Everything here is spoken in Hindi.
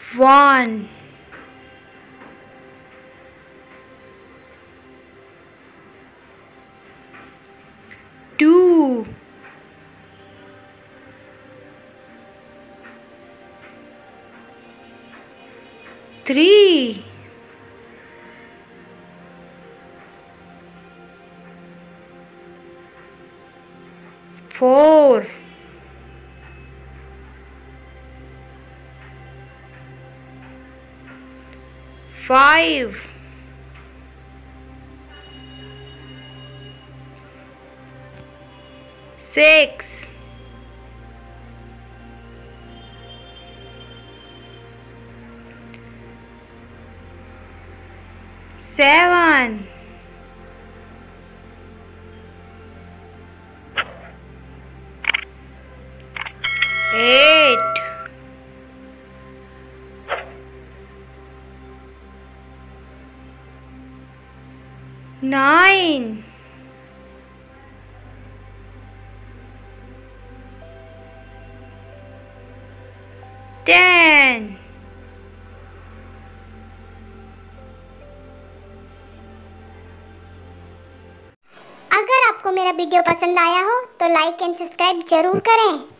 1 2 3 4 5 6 7 8 9 10 अगर आपको मेरा वीडियो पसंद आया हो तो लाइक एंड सब्सक्राइब जरूर करें।